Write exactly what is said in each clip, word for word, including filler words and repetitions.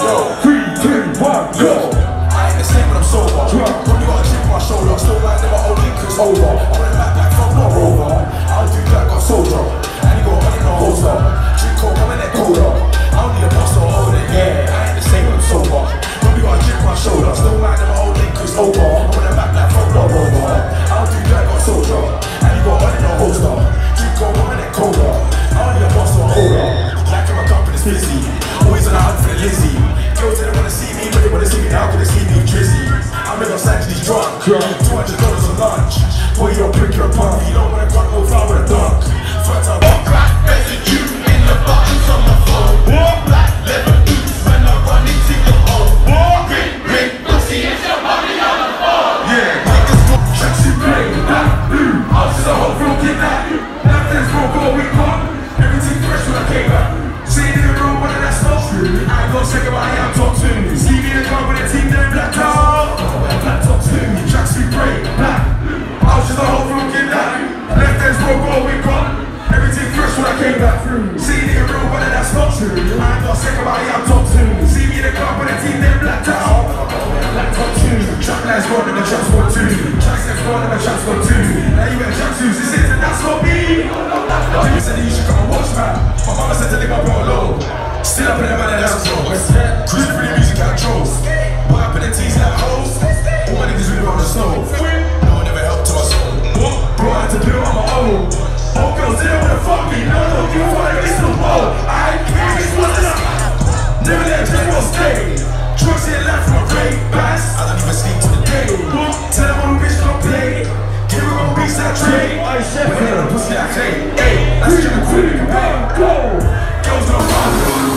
Three, two, one, go. I ain't the same when I'm sober. Probably got a chip on my shoulder. Still like never old liquors over. I wanna back back from not over. I'll do that, got soldier. And you got money no holster. Drink cold, come in that colder. I don't need a boss or hold it. Yeah, I ain't the same when I'm sober. Probably got a chip on my shoulder. Still like never old liquors over. I wanna back back from not over. I'll do that, got soldier. And you got money no holster. Drink cold, come in that colder. I don't need a boss or holder. Like in my company's busy. Always on the hunt for the Lizzie. Girls they don't wanna see me, but they wanna see me now, cause they see me drizzy. I'm in Los Angeles drunk, two hundred dollars on lunch. Boy, you don't prick, you're a punk. You don't wanna grunt, go fly with a dunk. First time walk black residue in the buttons on my phone. Black leather boots when I run into your home. Ring, ring, pussy, it's your money on the phone. Yeah, niggas walk, tracksuit play, black, blue. I'll just a whole floor, get that. Left hands roll, go, we come. Everything fresh when I came back. See the room, but that's not true. I ain't gonna check about how I'm top two. See me in the club with a team named Black Top. Black top two, tracksuit grey, black. I was just a whole room, get that. Left hands roll, go, we come. Everything fresh when I came back through. See the room, but that's not true. I ain't gonna check about how I'm top two. See me in the club with a team named Black Top. Black top two, track lines gone and the tracks got two. Tracks lines gone and the tracks got two. Now you better track twos, this is and that's not me. You said that you should come and watch, man. My mama said to leave my bro alone. Still up in the man and that's close. Cruising through the music I chose. What happened in T's like hoes? All my niggas really on the stove. No one ever helped to my soul. Bro, I had to do it on my own. All girls didn't wanna fuck me. No, no, you wanna get still low. I ain't crazy, what's up? Never let them all stay. Drugs in life from a great bass. I don't even sleep to the day. Tell them all bitch don't play. Give her on beats that trade. When they on pussy I clay. Hey, that's Jimmy Quinn. Go! Girls don't run.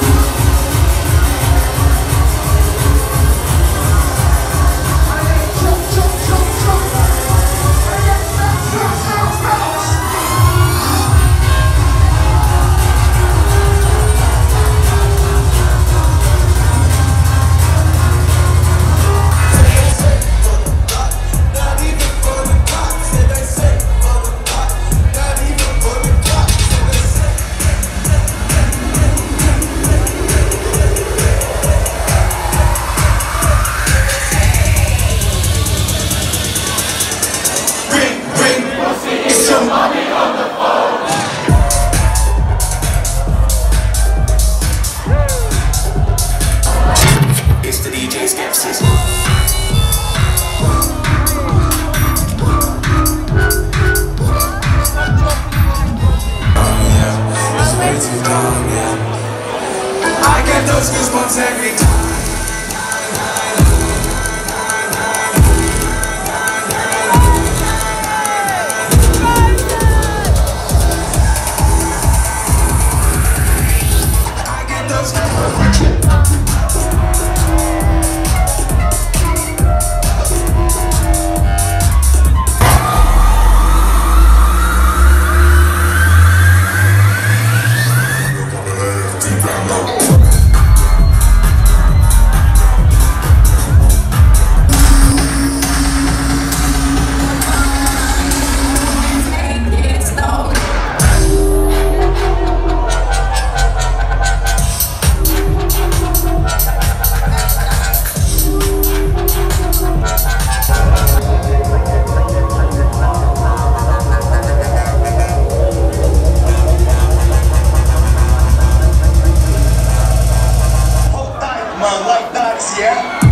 It's the D J Skepsis. I get those goosebumps every time. I get those goosebumps. Man, like that, yeah?